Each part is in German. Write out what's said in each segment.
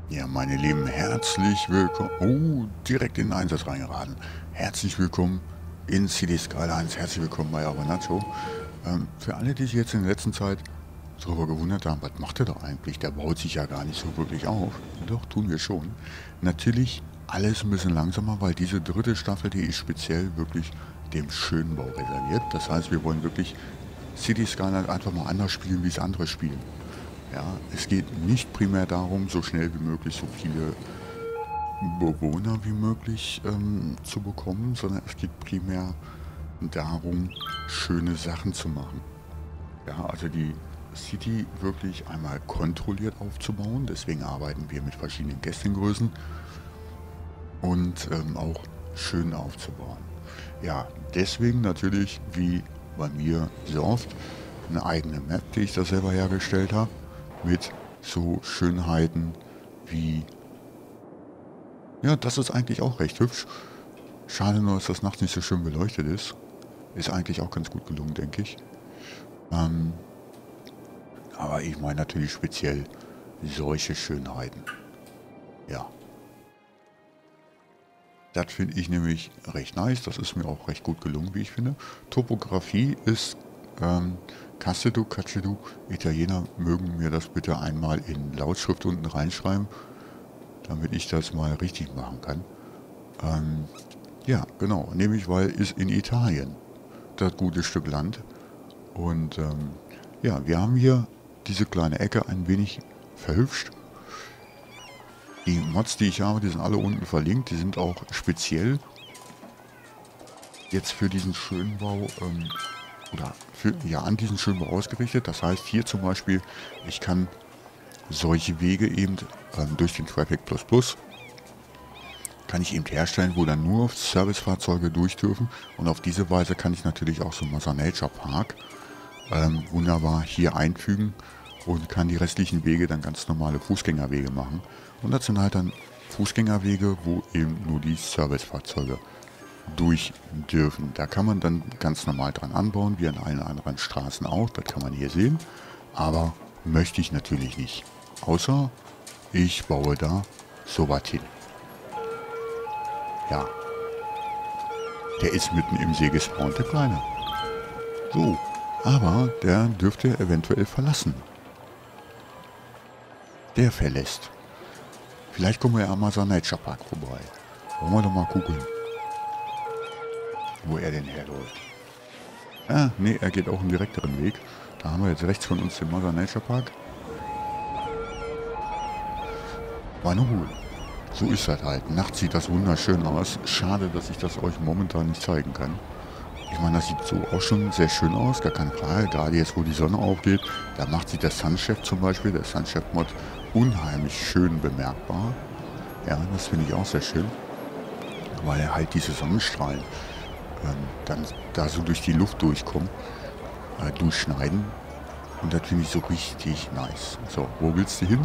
Ja, meine Lieben, herzlich willkommen. Oh, direkt in den Einsatz reingeraten. Herzlich willkommen in City Skylines. Herzlich willkommen bei Abonatto. Für alle, die sich jetzt in der letzten Zeit darüber gewundert haben, was macht er da eigentlich? Der baut sich ja gar nicht so wirklich auf. Doch, tun wir schon. Natürlich alles ein bisschen langsamer, weil diese dritte Staffel, die ist speziell wirklich dem Schönbau reserviert. Das heißt, wir wollen wirklich City Skylines einfach mal anders spielen, wie es andere spielen. Ja, es geht nicht primär darum, so schnell wie möglich so viele Bewohner wie möglich zu bekommen, sondern es geht primär darum, schöne Sachen zu machen. Ja, also die City wirklich einmal kontrolliert aufzubauen. Deswegen arbeiten wir mit verschiedenen Gästengrößen und auch schön aufzubauen. Ja, deswegen natürlich, wie bei mir sehr oft, eine eigene Map, die ich da selber hergestellt habe, mit so Schönheiten wie, ja, das ist eigentlich auch recht hübsch. Schade nur, dass das nachts nicht so schön beleuchtet ist. Ist eigentlich auch ganz gut gelungen, denke ich. Ähm, aber ich meine natürlich speziell solche Schönheiten. Ja, das finde ich nämlich recht nice. Das ist mir auch recht gut gelungen, wie ich finde. Topografie ist Castedu, Cacedu. Italiener mögen mir das bitte einmal in Lautschrift unten reinschreiben, damit ich das mal richtig machen kann. Ähm, ja, genau. Nämlich, weil ist in Italien das gute Stück Land. Und ja, wir haben hier diese kleine Ecke ein wenig verhübscht. Die Mods, die ich habe, die sind alle unten verlinkt. Die sind auch speziell jetzt für diesen Schönbau oder für, ja, an diesen Schönbau ausgerichtet. Das heißt hier zum Beispiel, ich kann solche Wege eben durch den Traffic Plus Plus kann ich eben herstellen, wo dann nur Servicefahrzeuge durch dürfen. Und auf diese Weise kann ich natürlich auch so einen Mother Nature Park wunderbar hier einfügen und kann die restlichen Wege dann ganz normale Fußgängerwege machen. Und das sind halt dann Fußgängerwege, wo eben nur die Servicefahrzeuge durch dürfen. Da kann man dann ganz normal dran anbauen, wie an allen anderen Straßen auch. Das kann man hier sehen. Aber möchte ich natürlich nicht. Außer ich baue da sowas hin. Ja, der ist mitten im See gespawnt, der Kleine. So, aber der dürfte eventuell verlassen. Der verlässt. Vielleicht kommen wir ja mal so am Nature Park vorbei. Wollen wir doch mal gucken, wo er denn herläuft. Ah, nee, er geht auch einen direkteren Weg. Da haben wir jetzt rechts von uns den Mother Nature Park. War eine Ruhe. So ist das halt. Nachts sieht das wunderschön aus. Schade, dass ich das euch momentan nicht zeigen kann. Ich meine, das sieht so auch schon sehr schön aus, gar keine Frage. Gerade jetzt, wo die Sonne aufgeht, da macht sich der Sunchef zum Beispiel, der Sunchef-Mod, unheimlich schön bemerkbar. Ja, das finde ich auch sehr schön, weil er halt diese Sonnenstrahlen dann da so durch die Luft durchkommen, durchschneiden. Und das finde ich so richtig nice. So, wo willst du hin?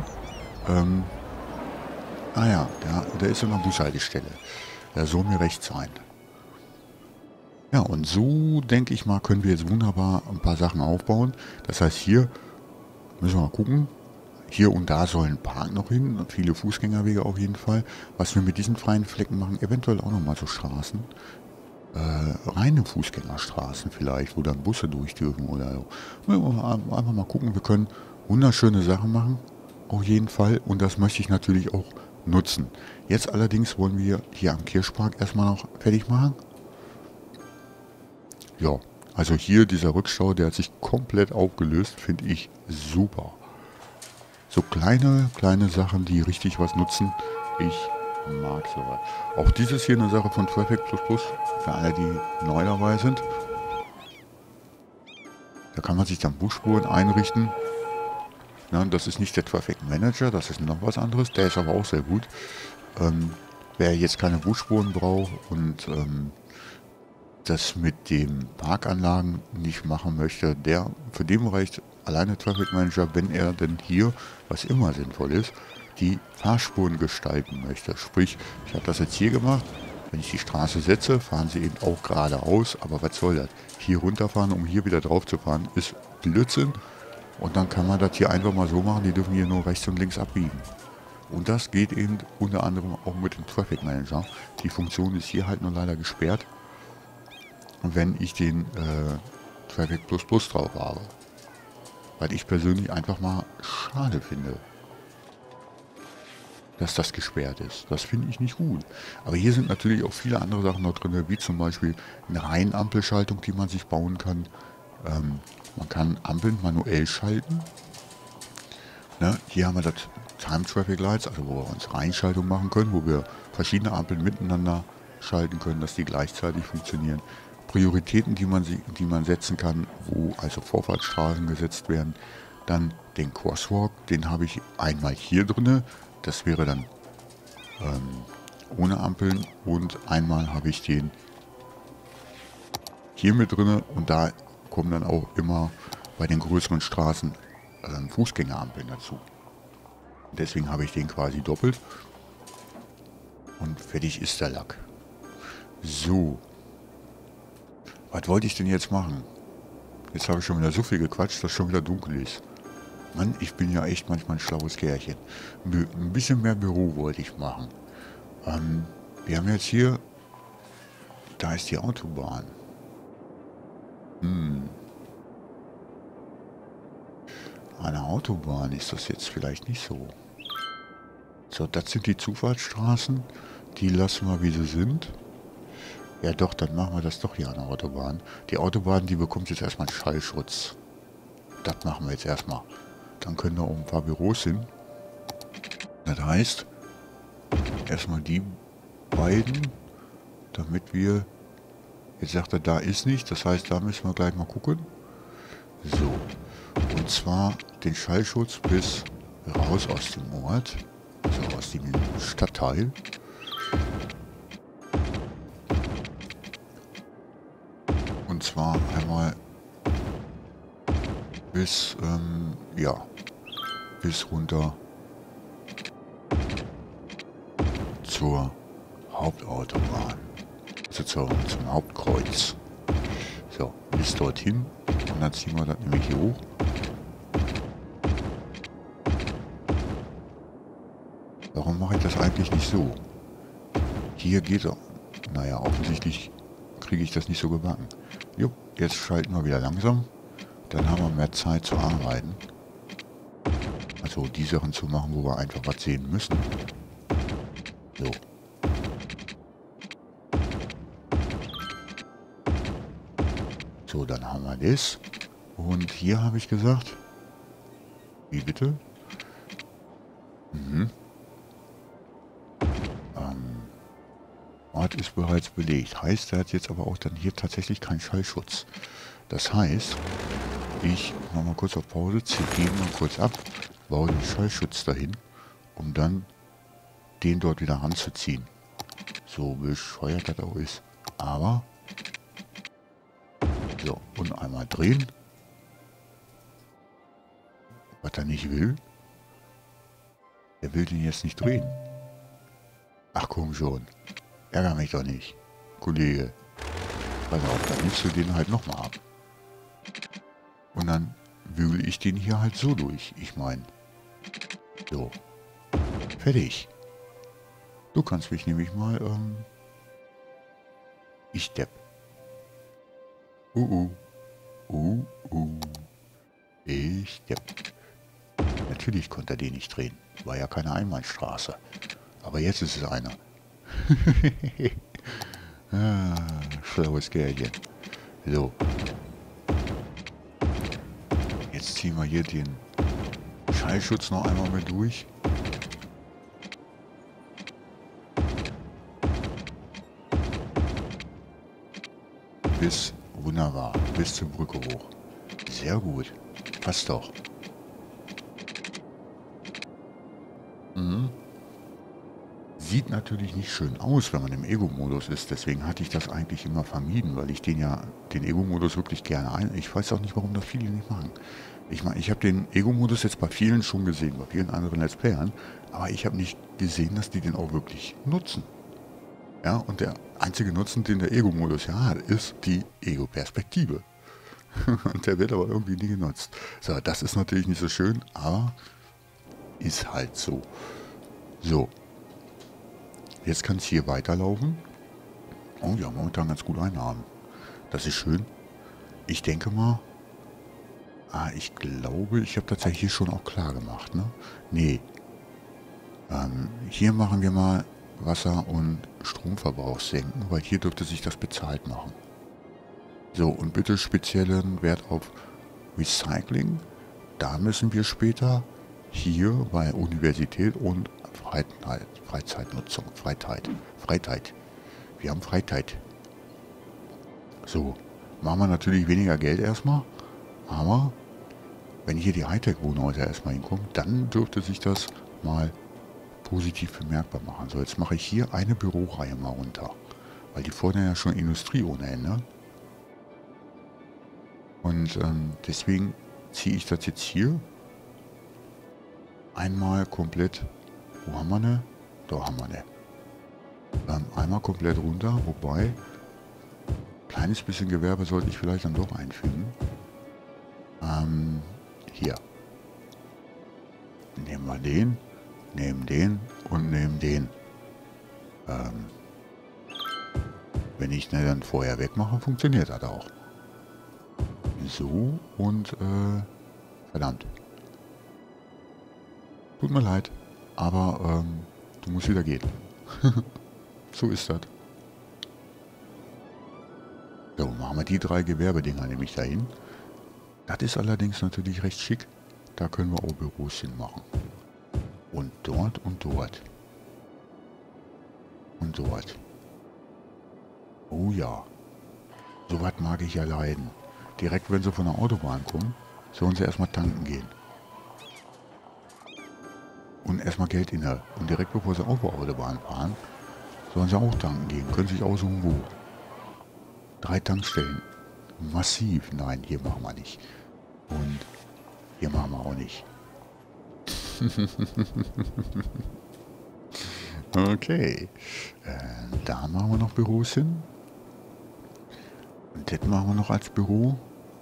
Ah ja, da ist eine Bushaltestelle. Da soll mir recht sein. Ja, und so, denke ich mal, können wir jetzt wunderbar ein paar Sachen aufbauen. Das heißt, hier müssen wir mal gucken. Hier und da soll ein Park noch hin. Und viele Fußgängerwege auf jeden Fall. Was wir mit diesen freien Flecken machen, eventuell auch nochmal so Straßen. Reine Fußgängerstraßen vielleicht, wo dann Busse durch dürfen oder so. Einfach mal gucken, wir können wunderschöne Sachen machen. Auf jeden Fall. Und das möchte ich natürlich auch nutzen. Jetzt allerdings wollen wir hier am Kirschpark erstmal noch fertig machen. Ja, also hier dieser Rückstau, der hat sich komplett aufgelöst, finde ich super. So kleine Sachen, die richtig was nutzen. Ich mag sowas. Auch dieses hier eine Sache von Traffic Plus Plus, für alle, die neu dabei sind. Da kann man sich dann Busspuren einrichten. Ja, das ist nicht der Traffic Manager, das ist noch was anderes. Der ist aber auch sehr gut. Wer jetzt keine Busspuren braucht und das mit den Parkanlagen nicht machen möchte, für den reicht alleine Traffic Manager, wenn er denn hier, was immer sinnvoll ist, die Fahrspuren gestalten möchte. Sprich, ich habe das jetzt hier gemacht, wenn ich die Straße setze, fahren sie eben auch geradeaus, aber was soll das? Hier runterfahren, um hier wieder drauf zu fahren, ist Blödsinn. Und dann kann man das hier einfach mal so machen, die dürfen hier nur rechts und links abbiegen. Und das geht eben unter anderem auch mit dem Traffic Manager. Die Funktion ist hier halt nur leider gesperrt, wenn ich den Traffic Plus Plus drauf habe. Weil ich persönlich einfach mal schade finde, dass das gesperrt ist. Das finde ich nicht gut. Aber hier sind natürlich auch viele andere Sachen noch drin, wie zum Beispiel eine Reihenampelschaltung, die man sich bauen kann. Man kann Ampeln manuell schalten. Ne? Hier haben wir das Time Traffic Lights, also wo wir uns Reihenschaltung machen können, wo wir verschiedene Ampeln miteinander schalten können, dass die gleichzeitig funktionieren. Prioritäten, die man setzen kann, wo also Vorfahrtsstraßen gesetzt werden. Dann den Crosswalk, den habe ich einmal hier drinne. Das wäre dann ohne Ampeln, und einmal habe ich den hier mit drinne, und da kommen dann auch immer bei den größeren Straßen Fußgängerampeln dazu. Deswegen habe ich den quasi doppelt und fertig ist der Lack. So, was wollte ich denn jetzt machen? Jetzt habe ich schon wieder so viel gequatscht, dass es schon wieder dunkel ist. Mann, ich bin ja echt manchmal ein schlaues Kerlchen. Ein bisschen mehr Büro wollte ich machen. Wir haben jetzt hier, da ist die Autobahn. Eine Autobahn ist das jetzt vielleicht nicht so. So, das sind die Zufahrtsstraßen. Die lassen wir, wie sie sind. Ja doch, dann machen wir das doch hier an der Autobahn. Die Autobahn, die bekommt jetzt erstmal einen Schallschutz. Das machen wir jetzt erstmal. Dann können da auch ein paar Büros hin. Das heißt, erstmal die beiden, damit wir... Jetzt sagt er, da ist nicht. Das heißt, da müssen wir gleich mal gucken. So. Und zwar den Schallschutz bis raus aus dem Ort. Also aus dem Stadtteil. Und zwar einmal bis, ja, bis runter zur Hauptautobahn. Also zum Hauptkreuz. So, bis dorthin. Und dann ziehen wir das nämlich hier hoch. Warum mache ich das eigentlich nicht so? Hier geht er. Naja, offensichtlich kriege ich das nicht so gebacken. Jo, jetzt schalten wir wieder langsam. Dann haben wir mehr Zeit zu arbeiten. Also die Sachen zu machen, wo wir einfach was sehen müssen. So. So, dann haben wir das. Und hier habe ich gesagt... Wie bitte? Ort ist bereits belegt. Heißt, er hat jetzt aber auch dann hier tatsächlich keinen Schallschutz. Das heißt, ich mache mal kurz auf Pause, ziehe den mal kurz ab, baue den Schallschutz dahin, um dann den dort wieder ranzuziehen. So bescheuert das auch ist. Aber, so, und einmal drehen. Was er nicht will, er will den jetzt nicht drehen. Ach komm schon. Ärger mich doch nicht, Kollege. Pass auf, dann nimmst du den halt nochmal ab. Und dann wühle ich den hier halt so durch. Ich meine, so. Fertig. Du kannst mich nämlich mal, ich depp. Ich depp. Natürlich konnte er den nicht drehen. War ja keine Einbahnstraße. Aber jetzt ist es einer. Schlaues Kerlchen. So. Jetzt ziehen wir hier den Schallschutz noch einmal mit durch. Bis, wunderbar, bis zur Brücke hoch. Sehr gut. Passt doch. Sieht natürlich nicht schön aus, wenn man im Ego-Modus ist. Deswegen hatte ich das eigentlich immer vermieden, weil ich den Ego-Modus wirklich gerne Ich weiß auch nicht, warum das viele nicht machen. Ich meine, ich habe den Ego-Modus jetzt bei vielen schon gesehen, bei vielen anderen Let's Playern, aber ich habe nicht gesehen, dass die den auch wirklich nutzen. Ja, und der einzige Nutzen, den der Ego-Modus ja hat, ist die Ego-Perspektive. Und der wird aber irgendwie nie genutzt. So, das ist natürlich nicht so schön, aber ist halt so. So, jetzt kann es hier weiterlaufen. Oh ja, momentan ganz gut Einnahmen. Das ist schön. Ich denke mal, ich glaube, ich habe tatsächlich schon auch klar gemacht, ne? Nee, hier machen wir mal Wasser- und Stromverbrauch senken, weil hier dürfte sich das bezahlt machen. So, und bitte speziellen Wert auf Recycling. Da müssen wir später hier bei Universität und Freizeitnutzung, Freizeit. Wir haben Freizeit. So, machen wir natürlich weniger Geld erstmal, aber wenn hier die Hightech-Wohnhäuser erstmal hinkommen, dann dürfte sich das mal positiv bemerkbar machen. So, jetzt mache ich hier eine Büroreihe mal runter, weil die fordern ja schon Industrie ohne Ende. Und deswegen ziehe ich das jetzt hier einmal komplett, wo haben wir ne? Da haben wir ne. Einmal komplett runter, wobei, kleines bisschen Gewerbe sollte ich vielleicht dann doch einfügen. Hier. Nehmen wir den, nehmen den und nehmen den. Wenn ich ne dann vorher wegmache, funktioniert das auch. So und verdammt. Tut mir leid, aber du musst wieder gehen. So ist das. So, machen wir die 3 Gewerbedinger nämlich dahin. Das ist allerdings natürlich recht schick. Da können wir auch Büros hinmachen. Und dort und dort. Und dort. Oh ja. So was mag ich ja leiden. Direkt wenn sie von der Autobahn kommen, sollen sie erstmal tanken gehen. Und erstmal Geld in der. Und direkt bevor sie auf der Autobahn fahren, sollen sie auch tanken gehen. Können sich aussuchen wo. 3 Tankstellen. Massiv. Nein, hier machen wir nicht. Und hier machen wir auch nicht. Okay. Da machen wir noch Büros hin. Und das machen wir noch als Büro.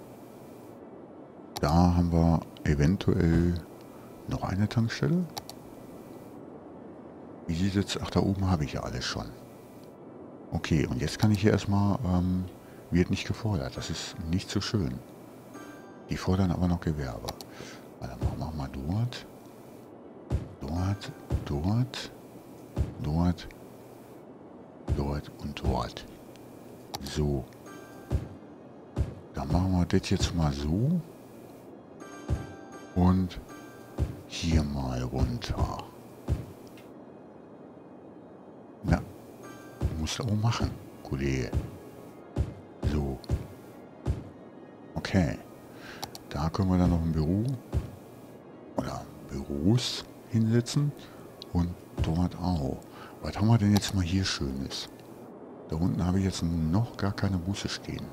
Da haben wir eventuell noch eine Tankstelle. Wie sieht es jetzt? Ach, da oben habe ich ja alles schon. Okay, und jetzt kann ich hier erstmal, wird nicht gefordert. Das ist nicht so schön. Die fordern aber noch Gewerbe. Dann machen wir mal dort. Dort, dort, dort, dort und dort. So. Dann machen wir das jetzt mal so. Und hier mal runter. Na, musst du auch machen, Kollege. So. Okay. Da können wir dann noch ein Büro oder Büros hinsetzen und dort auch. Was haben wir denn jetzt mal hier Schönes? Da unten habe ich jetzt noch gar keine Busse stehen.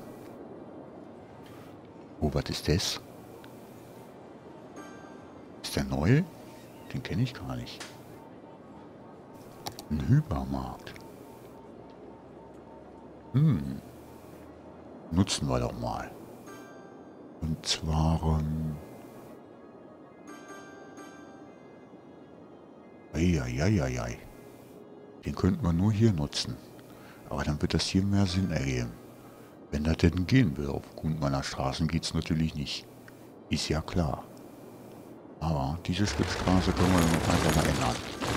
Oh, was ist das? Ist der neu? Den kenne ich gar nicht. Ein Hypermarkt. Nutzen wir doch mal. Und zwar, eieieiei. Den könnten wir nur hier nutzen. Aber dann wird das hier mehr Sinn ergeben. Wenn das denn gehen will. Aufgrund meiner Straßen geht es natürlich nicht. Ist ja klar. Aber diese Stück Straße können wir dann einfach mal ändern.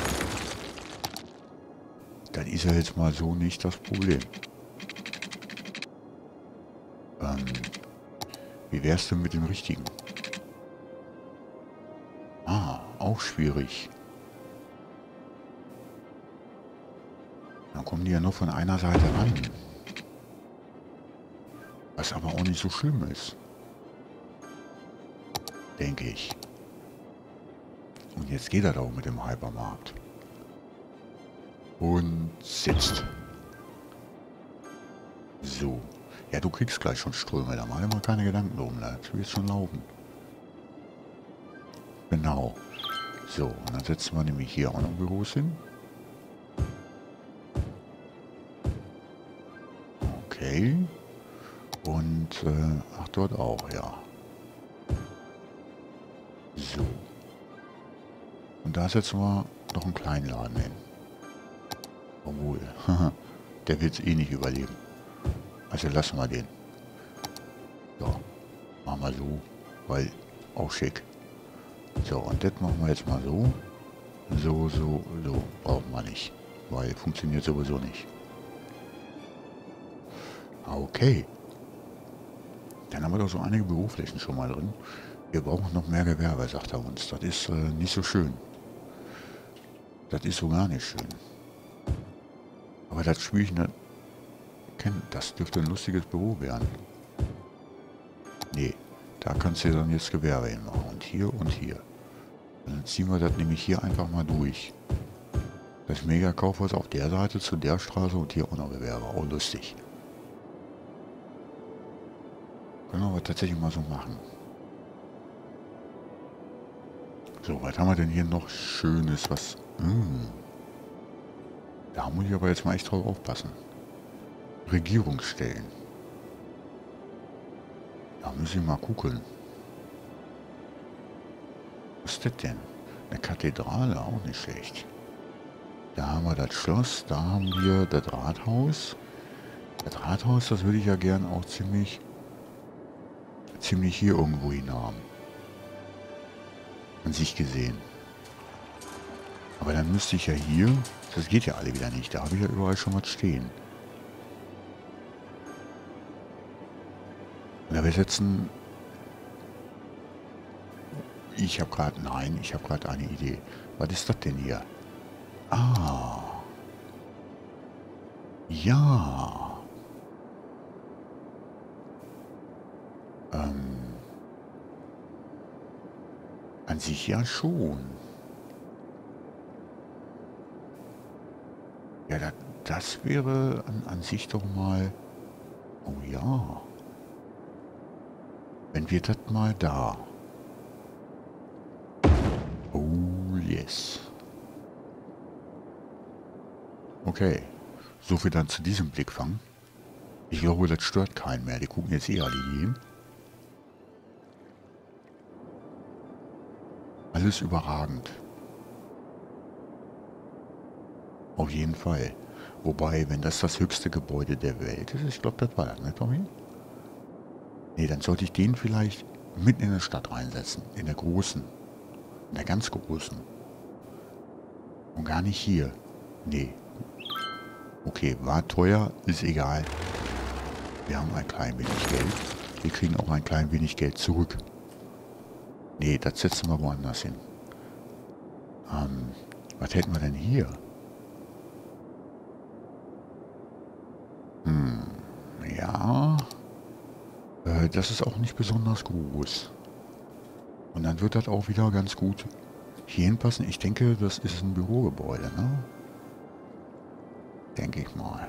Das ist ja jetzt mal so nicht das Problem. Wie wär's denn mit dem richtigen? Auch schwierig. Dann kommen die ja nur von einer Seite ran. Was aber auch nicht so schlimm ist. Denke ich. Und jetzt geht er auch mit dem Hypermarkt. Und sitzt. So. Ja, du kriegst gleich schon Ströme. Da mach dir mal keine Gedanken drum. Das wird schon laufen. Genau. So, und dann setzen wir nämlich hier auch noch Büros hin. Okay. Und, ach, dort auch, ja. So. Und da setzen wir noch einen kleinen Laden hin. Obwohl, haha, der wird es eh nicht überleben. Also lassen wir den. So, machen wir so, weil auch schick. So, und das machen wir jetzt mal so. So. Brauchen wir nicht, weil funktioniert sowieso nicht. Okay. Dann haben wir doch so einige Büroflächen schon mal drin. Wir brauchen noch mehr Gewerbe, sagt er uns. Das ist nicht so schön. Das ist so gar nicht schön. Aber das Spiel, das dürfte ein lustiges Büro werden. Nee, da kannst du dann jetzt Gewerbe hinmachen. Und hier und hier. Dann ziehen wir das nämlich hier einfach mal durch. Das Mega-Kaufhaus auf der Seite zu der Straße und hier auch noch Gewerbe. Auch lustig. Können wir aber tatsächlich mal so machen. So, was haben wir denn hier noch Schönes? Was? Da muss ich aber jetzt mal echt drauf aufpassen. Regierungsstellen. Da müssen wir mal gucken. Was ist das denn? Eine Kathedrale, auch nicht schlecht. Da haben wir das Schloss, da haben wir das Rathaus. Das Rathaus, das würde ich ja gern auch ziemlich hier irgendwo hin haben. An sich gesehen. Aber dann müsste ich ja hier, das geht ja alle wieder nicht, da habe ich ja überall schon was stehen. Und wir setzen, ich habe gerade eine Idee. Was ist das denn hier? Ah. Ja. An sich ja schon. Ja, das wäre an sich doch mal... Oh ja. Wenn wir das mal da... Oh yes. Okay. So viel dann zu diesem Blickfang. Ich glaube, das stört keinen mehr. Die gucken jetzt eh alle hin. Alles überragend. Auf jeden Fall. Wobei, wenn das höchste Gebäude der Welt ist, ich glaube, das war das, ne, Tommy? Nee, dann sollte ich den vielleicht mitten in der Stadt reinsetzen. In der großen. In der ganz großen. Und gar nicht hier. Nee. Okay, war teuer, ist egal. Wir haben ein klein wenig Geld. Wir kriegen auch ein klein wenig Geld zurück. Nee, das setzen wir woanders hin. Was hätten wir denn hier? Ja. Das ist auch nicht besonders groß. Und dann wird das auch wieder ganz gut hier hinpassen. Ich denke, das ist ein Bürogebäude, ne? Denke ich mal.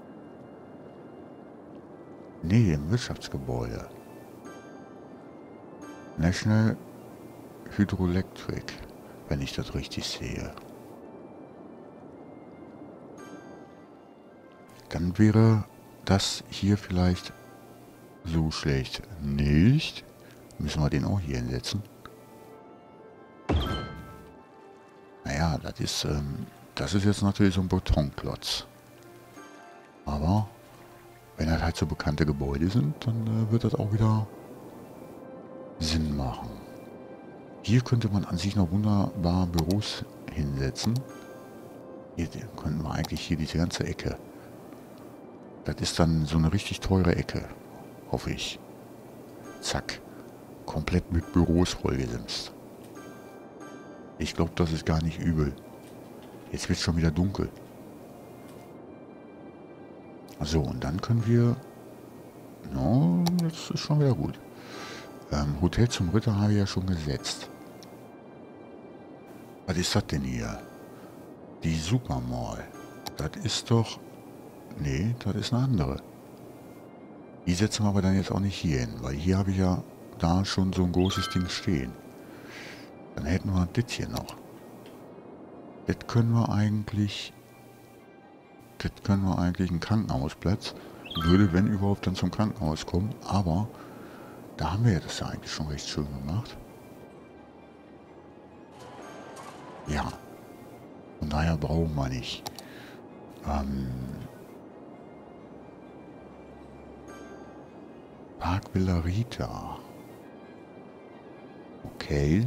Nee, ein Wirtschaftsgebäude. National Hydroelectric, wenn ich das richtig sehe. Dann wäre das hier vielleicht so schlecht nicht. Müssen wir den auch hier hinsetzen. Naja, das ist jetzt natürlich so ein Betonklotz. Aber wenn das halt so bekannte Gebäude sind, dann wird das auch wieder Sinn machen. Hier könnte man an sich noch wunderbar Büros hinsetzen. Hier könnten wir eigentlich hier diese ganze Ecke. Das ist dann so eine richtig teure Ecke. Hoffe ich. Zack. Komplett mit Büros vollgesimst. Ich glaube, das ist gar nicht übel. Jetzt wird es schon wieder dunkel. So, und dann können wir... No, das ist schon wieder gut. Hotel zum Ritter habe ich ja schon gesetzt. Was ist das denn hier? Die Supermall. Das ist doch... Nee, das ist eine andere. Die setzen wir aber dann jetzt auch nicht hier hin, weil hier habe ich ja da schon so ein großes Ding stehen. Dann hätten wir das hier noch. Das können wir eigentlich einen Krankenhausplatz. Würde, wenn überhaupt, dann zum Krankenhaus kommen. Aber da haben wir ja das ja eigentlich schon recht schön gemacht. Ja. daher brauchen wir nicht. Park Villa Rita. Okay.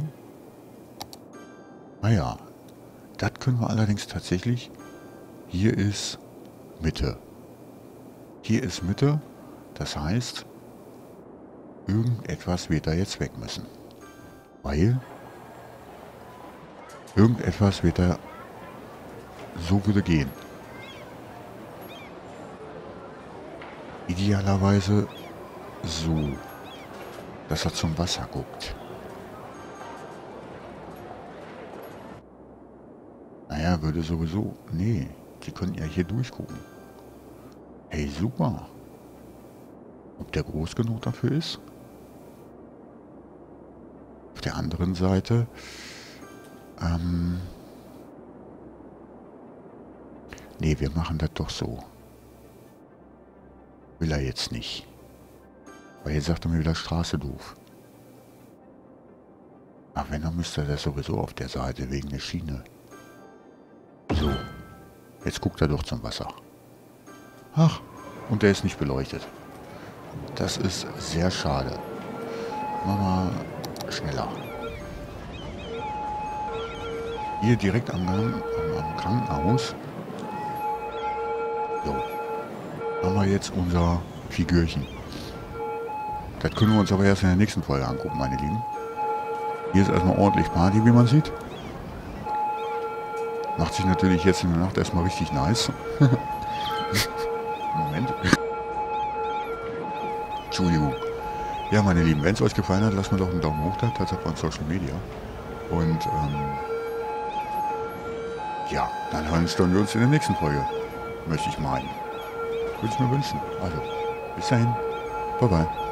Naja, das können wir allerdings tatsächlich. Hier ist Mitte. Hier ist Mitte. Das heißt, irgendetwas wird da jetzt weg müssen. Weil irgendetwas wird da so würde gehen. Idealerweise so, dass er zum Wasser guckt. Naja, würde sowieso... Nee, die können ja hier durchgucken. Hey, super. Ob der groß genug dafür ist? Auf der anderen Seite... nee, wir machen das doch so. Will er jetzt nicht. Weil jetzt sagt er mir wieder Straße doof. Ach, wenn, dann müsste er das sowieso auf der Seite wegen der Schiene. So. Jetzt guckt er doch zum Wasser. Ach, und der ist nicht beleuchtet. Das ist sehr schade. Machen wir schneller. Hier direkt am Krankenhaus. So. Haben wir jetzt unser Figürchen. Das können wir uns aber erst in der nächsten Folge angucken, meine Lieben. Hier ist erstmal ordentlich Party, wie man sieht. Macht sich natürlich jetzt in der Nacht erstmal richtig nice. Moment. Entschuldigung. Ja, meine Lieben, wenn es euch gefallen hat, lasst mir doch einen Daumen hoch da, tatsächlich von Social Media. Und ja, dann hören wir uns in der nächsten Folge. Möchte ich meinen. Würde ich mir wünschen. Also, bis dahin. Bye bye.